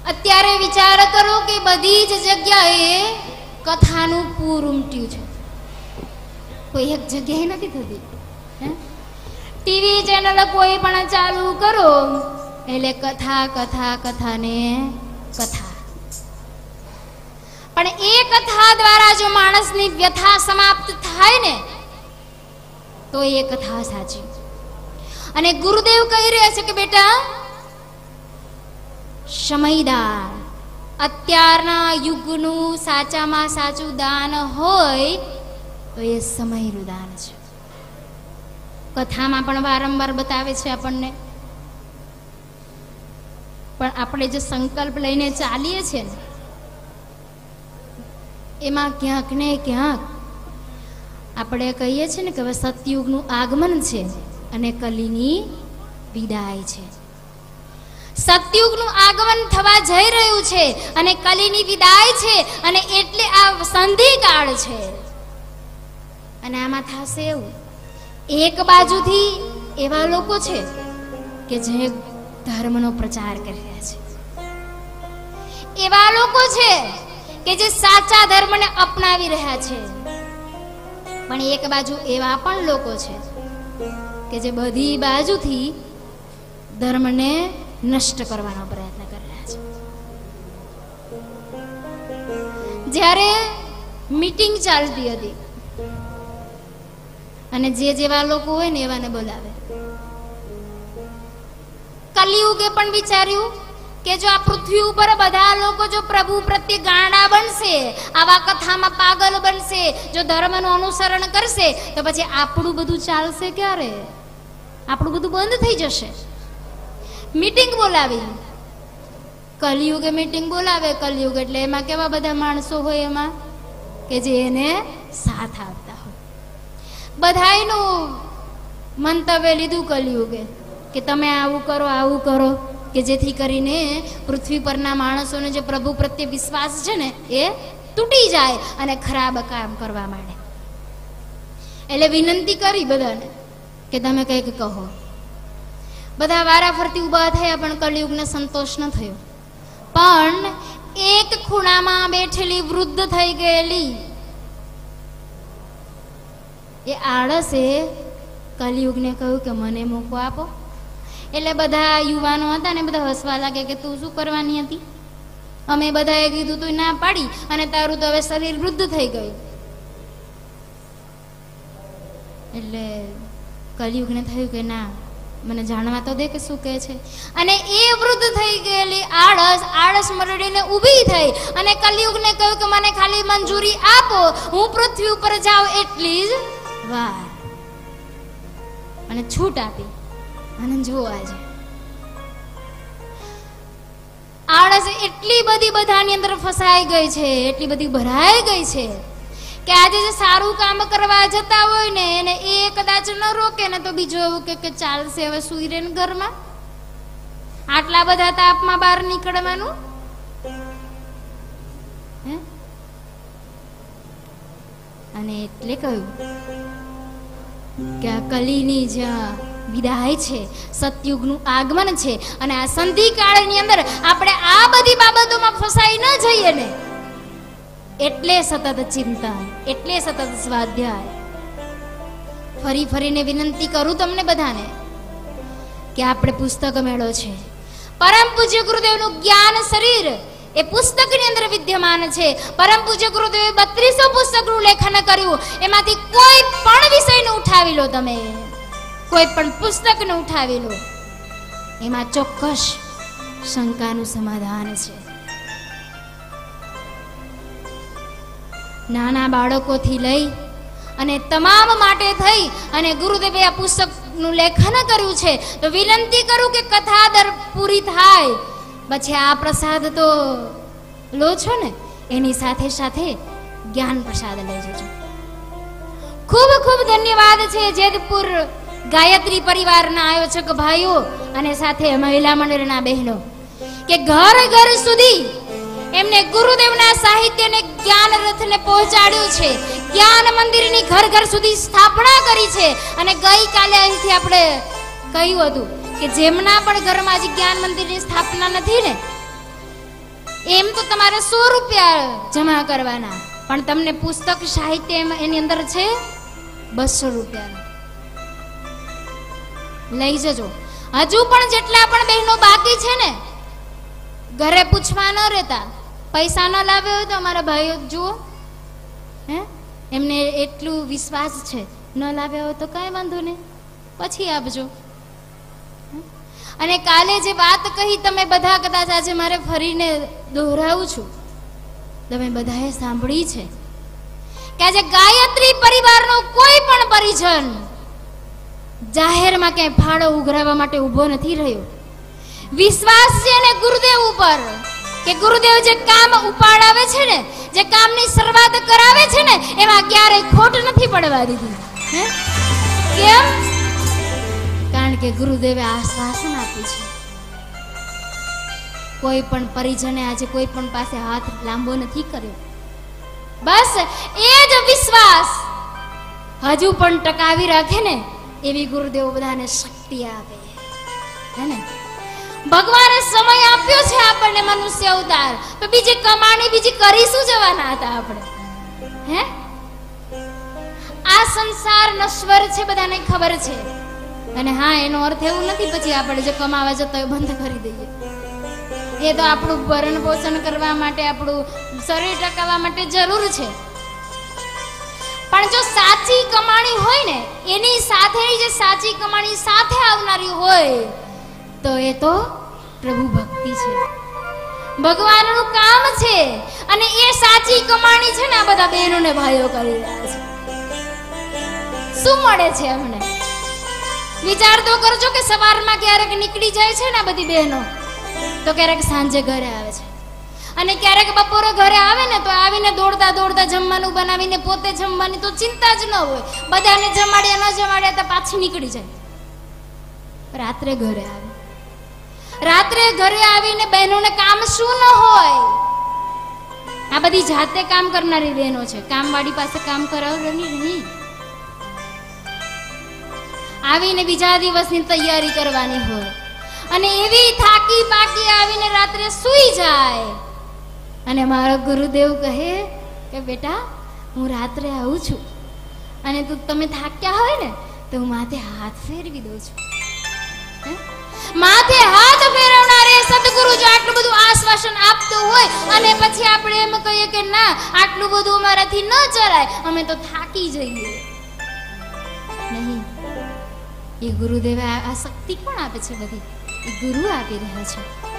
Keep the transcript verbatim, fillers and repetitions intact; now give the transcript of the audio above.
અત્યારે વિચાર કરો કે બધી જ જગ્યાએ કથાનું પૂર ઉમટ્યું છે, કોઈ એક જગ્યાએ નથી થતી. ટીવી ચેનલ કોઈ પણ ચાલુ કરો એટલે કથા કથા કથા ને કથા. પણ એ કથા દ્વારા જો માણસની વ્યથા સમાપ્ત થાય ને તો એ કથા સાચી. અને ગુરુદેવ કહી રહ્યા છે કે બેટા, સમયદાન અત્યારના યુગનું સાચામાં સાચું દાન હોય તો એ સમયનું દાન છે. કથામાં પણ વારંવાર બતાવે છે આપણને, પણ આપણે જે સંકલ્પ લઈને ચાલીએ છીએ ને એમાં ક્યાંક ને ક્યાંક આપણે કહીએ છીએ ને કે હવે સતયુગનું આગમન છે અને કલીની વિદાય છે. સતયુગનું આગમન થવા જઈ રહ્યું છે અને કલીની વિદાય છે, અને એટલે આ સંધિકાળ છે. અને આમાં થશે એવું, એક બાજુથી એવા લોકો છે કે જે ધર્મનો પ્રચાર કરી રહ્યા છે, એવા લોકો છે કે જે સાચા ધર્મને અપનાવી રહ્યા છે, પણ એક બાજુ એવા પણ લોકો છે કે જે બધી બાજુથી ધર્મને નષ્ટ કરવાનો પ્રયત્ન કરી રહ્યા છે. જ્યારે મીટિંગ ચાલતી હતી અને જે જેવા લોકો હોય ને એવાને બોલાવે. કલિયુગે પણ વિચાર્યું કે જો આ પૃથ્વી ઉપર બધા લોકો જો પ્રભુ પ્રત્યે ગાંડા બનશે, આવા કથામાં પાગલ બનશે, જો ધર્મનું અનુસરણ કરશે તો પછી આપણું બધું ચાલશે ક્યારે? આપણું બધું બંધ થઈ જશે. મીટિંગ બોલાવી, કલિયુગે મીટિંગ બોલાવે. કલિયુગ એટલે એમાં કેવા બધા માણસો હોય એમાં કે જે એને સાથ આપતા હોય. બધાયનું મંતવ્ય લીધું કલિયુગે કે તમે આવું કરો આવું કરો, કે જેથી કરીને પૃથ્વી પરના માણસોને જે પ્રભુ પ્રત્યે વિશ્વાસ છે ને એ તૂટી જાય અને ખરાબ કામ કરવા માંડે. એટલે વિનંતી કરી બધાને કે તમે કંઈક કહો. બધા વારા ફરતી ઉભા થયા પણ કલિયુગને સંતોષ ન થયો. પણ એક ખૂણામાં બેઠેલી વૃદ્ધ થઈ ગયેલી એ આળસે કલિયુગને કહ્યું કે મને મોકો આપો. એટલે બધા યુવાનો હતા ને બધા હસવા લાગે કે તું શું કરવાની હતી? અમે બધાએ કીધું તું ના પાડી અને તારું તો હવે શરીર વૃદ્ધ થઈ ગયું. એટલે કલિયુગને થયું કે ના, મને જાણવા તો દે કે શું કહે છે. અને એ વૃદ્ધ થઈ ગયેલી આળસ આળસ મરડીને ઊભી થઈ અને કલિયુગને કહ્યું કે મને ખાલી મંજૂરી આપો, હું પૃથ્વી ઉપર જાઉં એટલી જ વાર. અને છૂટ આપી. અને જુઓ આજે આળસ એટલી બધી બધાની અંદર ફસાઈ ગઈ છે, એટલી બધી ભરાઈ ગઈ છે કે આજે જે સારું કામ કરવા જતા હોય ને એને એ કદાચ ન રોકે ને તો બીજું એવું કે કે ચાલશે હવે સુઈ રહે ને ઘરમાં, આટલા બધા તાપમાં બહાર નીકળવાનું. અને એટલે કહ્યું કે આ કલીની જ્યાં વિદાય છે, સતયુગનું આગમન છે, અને આ સંધિકાળની અંદર આપણે આ બધી બાબતોમાં ફસાઈ ન જઈએ ને એટલે સતત ચિંતન, એટલે સતત સ્વાધ્યાય. ફરી ફરીને વિનંતી કરું તમને બધાને કે આપણે પુસ્તક મેળો છે, પરમ પૂજ્ય ગુરુદેવનું જ્ઞાન શરીર એ પુસ્તકની અંદર વિદ્યમાન છે. પરમ પૂજ્ય ગુરુદેવે બત્રીસો પુસ્તકનું લેખન કર્યું, એમાંથી કોઈ પણ વિષયને ઉઠાવી લો, તમે કોઈ પણ પુસ્તકને ઉઠાવી લો, એમાં ચોક્કસ શંકાનું સમાધાન છે. નાના બાળકોથી લઈ અને તમામ માટે થઈ અને ગુરુદેવે આ પુસ્તકનું લેખન કર્યું છે. તો વિનંતી કરું કે કથા દર પૂરી થાય પછી આ પ્રસાદ તો લો છો ને, એની સાથે સાથે જ્ઞાન પ્રસાદ લઈ જજો. ખૂબ ખૂબ ધન્યવાદ છે જેતપુર ગાયત્રી પરિવારના આયોજક ભાઈઓ અને સાથે મહિલા મંડળના બહેનો કે ઘર ઘર સુધી એમને ગુરુદેવના સાહિત્યને જ્ઞાન રથને પહોંચાડ્યું છે, જ્ઞાન મંદિરની ઘર ઘર સુધી સ્થાપના કરી છે. અને ગઈકાલે અહીંથી આપણે કહ્યું હતું કે જેમના પણ ઘરમાં હજી જ્ઞાન મંદિરની સ્થાપના નથી ને એમ તો તમારે સો રૂપિયા જમા કરવાના, પણ તમને પુસ્તક સાહિત્ય એની અંદર છે બસો રૂપિયા લઈ જજો. હજુ પણ જેટલા પણ બહેનો બાકી છે ને, ઘરે પૂછવા ન રહેતા. પૈસા ન લાવ્યો હોય તો અમારા ભાઈઓ જુઓ, હે એમને એટલું વિશ્વાસ છે, ન લાવ્યા હોય તો કાંઈ વાંધો નહીં, પછી આપજો. અને કાલે જે વાત કહી તમે બધા, કદાચ આજે મારે ફરીને દોહરાવું છું, તમે બધાએ સાંભળી છે કે આજે ગાયત્રી પરિવારનો કોઈ પણ પરિજન જાહેરમાં ક્યાંય ફાળો ઉઘરાવવા માટે ઊભો નથી રહ્યો. વિશ્વાસ છે ને ગુરુદેવ ઉપર, કે ગુરુદેવ જે કામ ઉપાડાવે છે ને, જે કામની શરૂઆત કરાવે છે ને, એમાં ક્યારેય ખોટ નથી પડવા દીધી. હે કેમ? કારણ કે ગુરુદેવે આશ્વાસન આપ્યું છે. કોઈ પણ પરિજને આજે કોઈ પણ પાસે હાથ લાંબો નથી કર્યો. બસ એ જ વિશ્વાસ હજુ પણ ટકાવી રાખે ને, એવી ગુરુદેવ બધાને શક્તિ આપે. હે ને? ભગવાને સમય આપ્યો છે આપણને મનુષ્ય અવતાર, તો બીજી કમાણી બીજી કરી શું જવાના હતા આપણે? હે આ સંસાર નશ્વર છે, બધાને ખબર છે. અને હા, એનો અર્થ એવું નથી પછી આપણે જે કમાવા જતો એ બંધ કરી દઈએ. એ તો આપણું ભરણ પોષણ કરવા માટે, આપણું શરીર ટકાવવા માટે જરૂર છે. પણ જો સાચી કમાણી હોય ને, એની સાથે જે સાચી કમાણી સાથે આવનારી હોય, તો એ તો પ્રભુ ભક્તિ છે, ભગવાનનું કામ છે. અને એ સાચી કમાણી છે ને, આ બધા બહેનો ને ભાઈઓ કરી રહ્યા છે. શું મળે છે અમને? વિચાર તો કરજો કે સવારમાં ક્યારેક નીકળી જાય છે ને બધી બહેનો, તો ક્યારેક સાંજે ઘરે આવે છે, અને ક્યારેક બપોરે ઘરે આવે ને તો આવીને દોડતા દોડતા જમવાનું બનાવીને પોતે જમવાની તો ચિંતા જ ન હોય, બધાને જમાડ્યા ન જમાડ્યા તો પાછી નીકળી જાય. રાત્રે ઘરે આવે, રાત્રે ઘરે આવીને બહેનોને કામ શું ન હોય? આ બધી જાતે કામ કરનારી બહેનો છે, કામવાળી પાસે કામ કરાવવાની નહીં. આવીને બીજા દિવસની તૈયારી કરવાની હોય, અને એવી થાકી પાકી આવીને રાત્રે સૂઈ જાય. અને મારો ગુરુદેવ કહે કે બેટા, હું રાત્રે આવું છું, અને તું તમે થાક્યા હોય ને તો હું માથે હાથ ફેરવી દઉં છું. માથે હાથ ફેરવનારે સદગુરુ જો આટલું બધું આશ્વાસન આપતો હોય, અને પછી આપણે એમ કહીએ કે ના, આટલું બધું અમારાથી ન ચલાય, અમે તો થાકી જઈએ. નહીં, એ ગુરુદેવે આ શક્તિ કોણ આપે છે? બધી એ ગુરુ આપી રહ્યા છે.